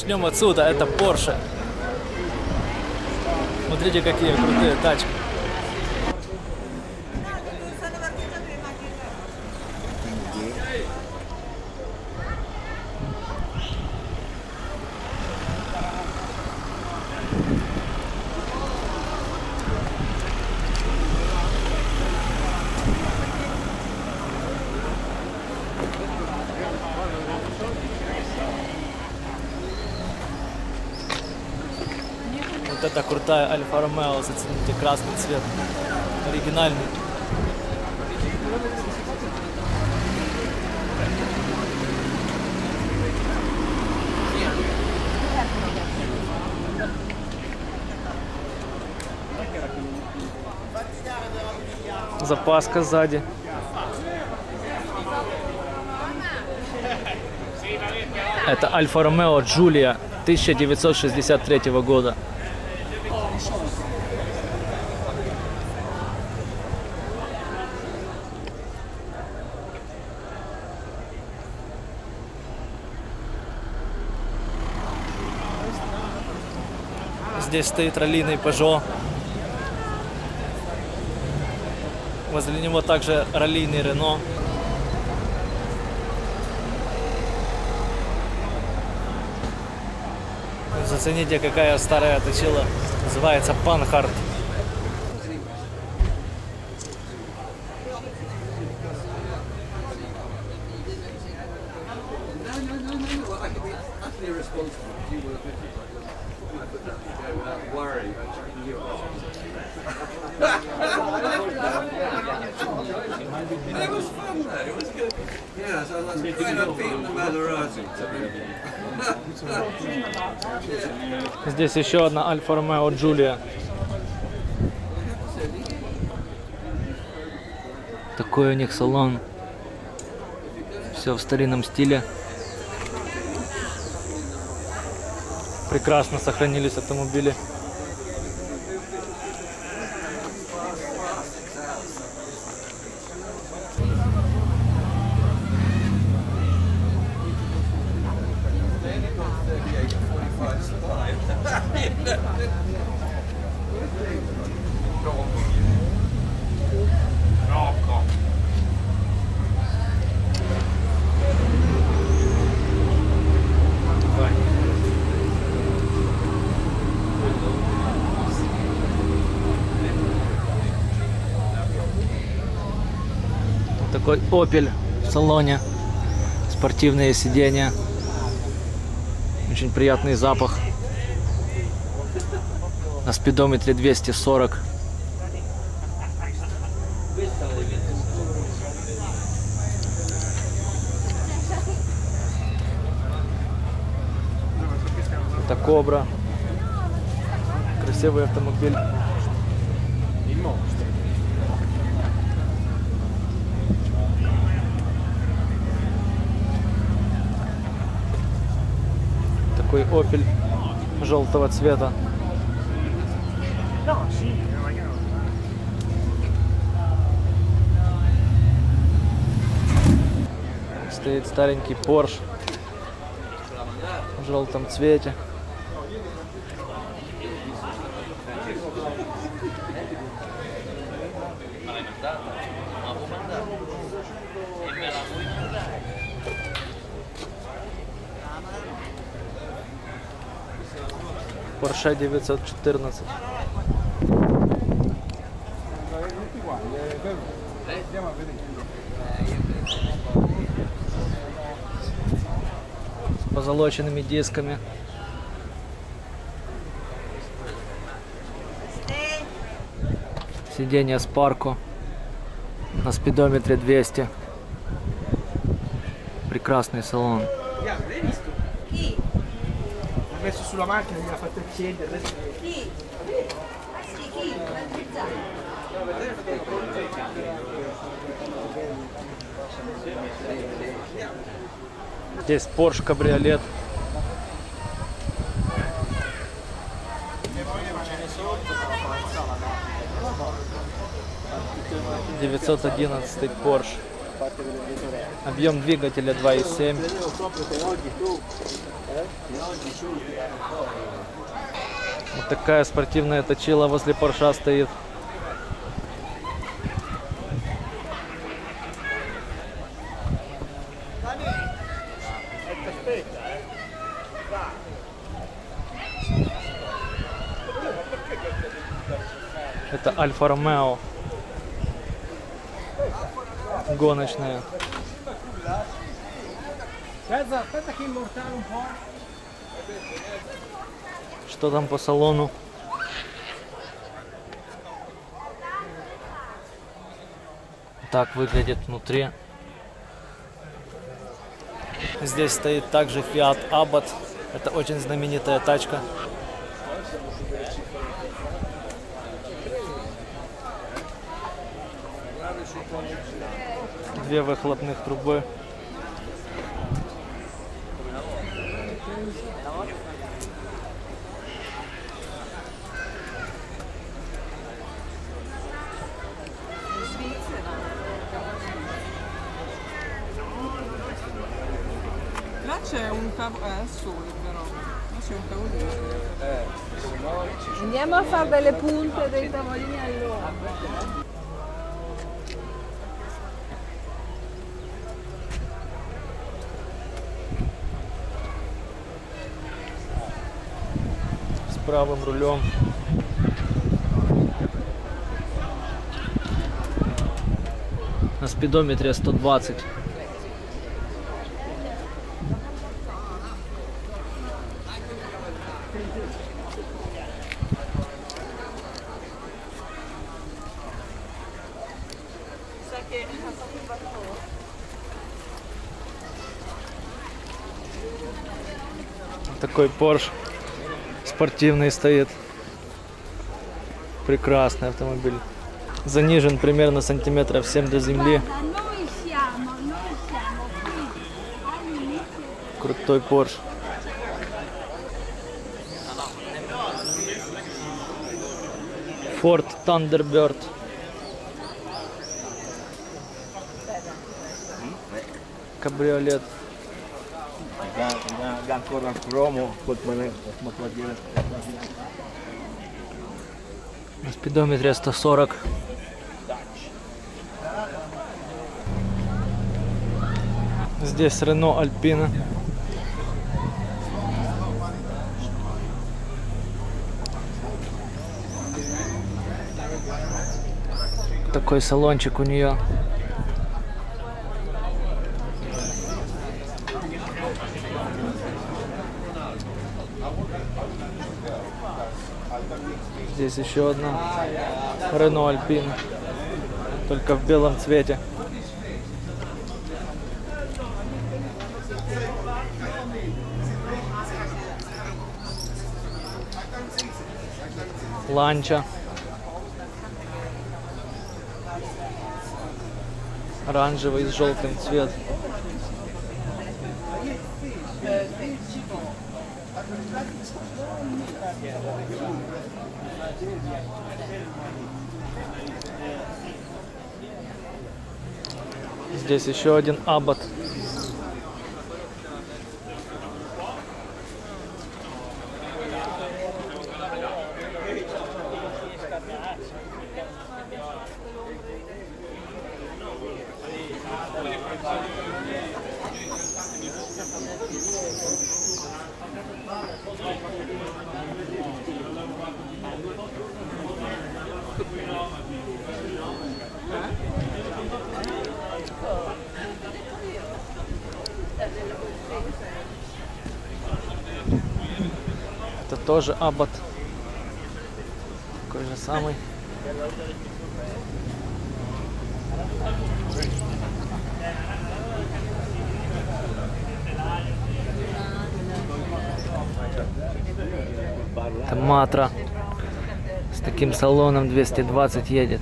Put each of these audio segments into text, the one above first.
Начнем отсюда. Это Porsche. Смотрите, какие крутые тачки. Вот это крутая Альфа Ромео, зацените, красный цвет, оригинальный. Запаска сзади. Это Альфа Ромео Джулия 1963 года. Здесь стоит раллийный Peugeot. Возле него также раллийный Renault. Зацените, какая старая точила. Называется Panhard. Здесь еще одна Альфа Ромео Джулия. Такой у них салон. Все в старинном стиле. Прекрасно сохранились автомобили. Такой Opel в салоне, спортивные сиденья, очень приятный запах, на спидометре 240. Это Cobra, красивый автомобиль. Такой Opel желтого цвета. Стоит старенький Porsche в желтом цвете. Porsche 914. С позолоченными дисками. Сиденье Sparco на спидометре 200. Прекрасный салон. Messo sulla macchina, mi ha fatto accendere. Здесь Porsche кабриолет. (911) Porsche. Объем двигателя 2,7. Вот такая спортивная точила возле Порша стоит. Это Альфа Ромео. Гоночная. Что там по салону? Так выглядит внутри. Здесь стоит также Fiat Abarth. Это очень знаменитая тачка. Две выхлопных трубы. Là c'è un tavolo, è al sole però, là c'è un tavolino. Andiamo a fare delle punte dei tavolini allora. С правым рулем. На спидометре 120. Такой Porsche спортивный стоит. Прекрасный автомобиль. Занижен примерно сантиметров 7 до земли. Noi siamo qui all'inizio. Крутой Porsche. Ford Thunderbird. Кабриолет. Ancora il cromo, На спидометре 140. Здесь Renault Alpina. Такой салончик у нее. Здесь еще одна Renault Alpina, только в белом цвете. Ланча. Оранжевый с желтым цвет. Здесь еще один Abarth. Это тоже Abarth. Такой же самый. Это Matra. С таким салоном 220 едет.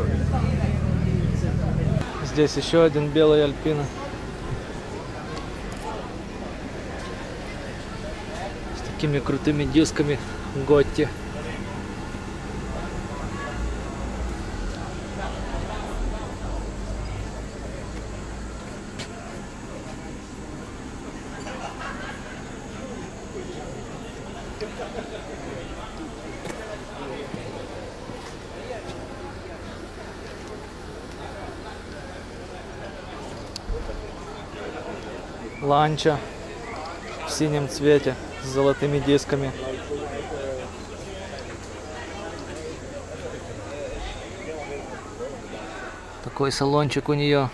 Здесь еще один белый Alpina. такими крутыми дисками Готти. Ланча в синем цвете с золотыми дисками. Такой салончик у нее.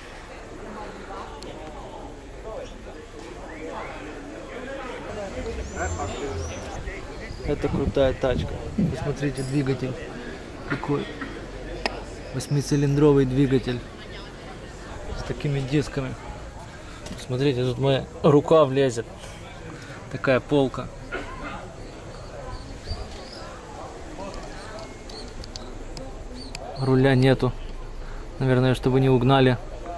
Это крутая тачка. Посмотрите, двигатель какой. 8-цилиндровый двигатель с такими дисками. Смотрите, тут моя рука влезет. Такая полка. Руля нету. Наверное, чтобы не угнали.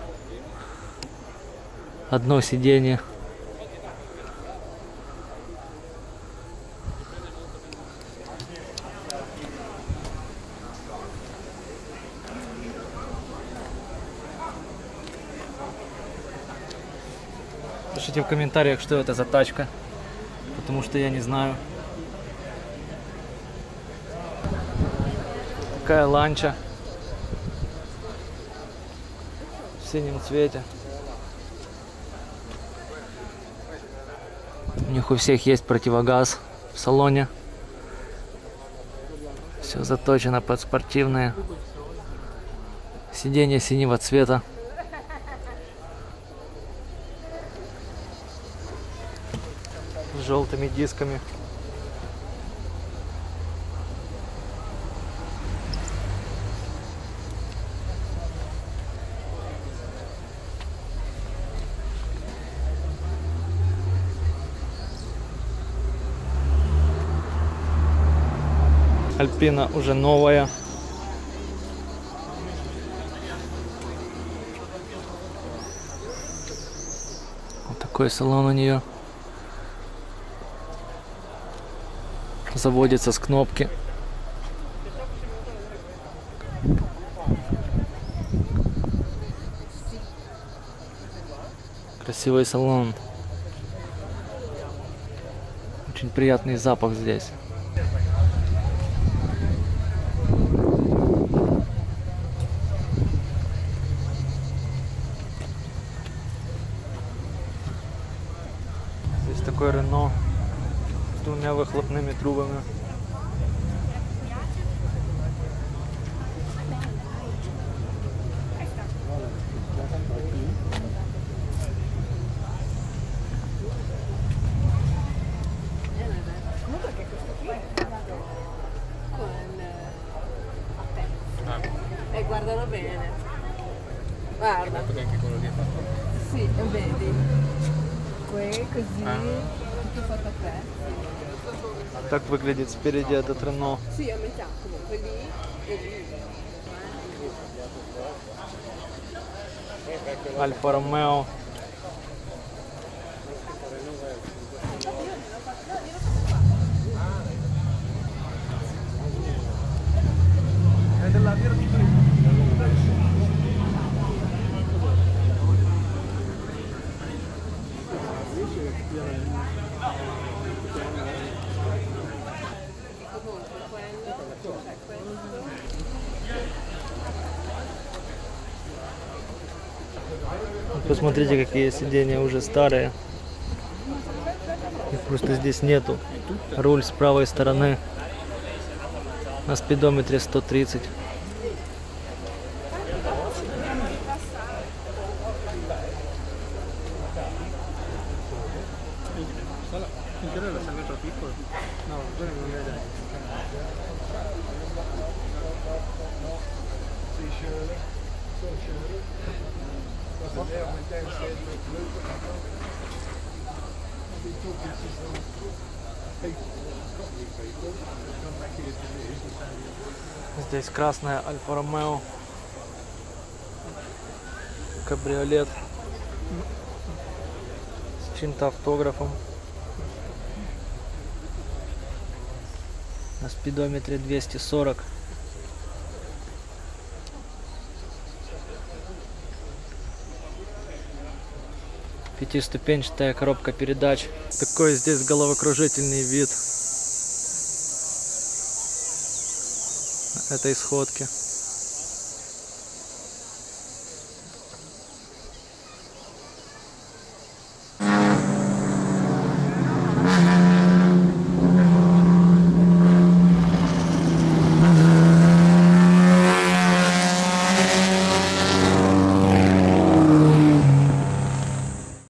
Одно сиденье. Пишите в комментариях, что это за тачка, потому что я не знаю. Такая ланча в синем цвете. У них у всех есть противогаз в салоне. Все заточено под спортивные. Сиденье синего цвета. С желтыми дисками. Альпина уже новая. Вот такой салон у нее. Заводится с кнопки. Красивый салон. Очень приятный запах здесь. Здесь такой Рено с двумя выхлопными трубами. Guardalo bene. Guarda. Sì, e vedi. Qui così. Tutto fatto a pezzi. Так выглядит спереди этот Рено. Sì, a metà comunque lì e lì. Альфа Ромео. Посмотрите, какие сиденья уже старые. Их просто здесь нету. Руль с правой стороны. На спидометре 130. Здесь красная Альфа Ромео. Кабриолет. С чьим-то автографом. На спидометре 240. Пятиступенчатая коробка передач. Такой здесь головокружительный вид этой сходки.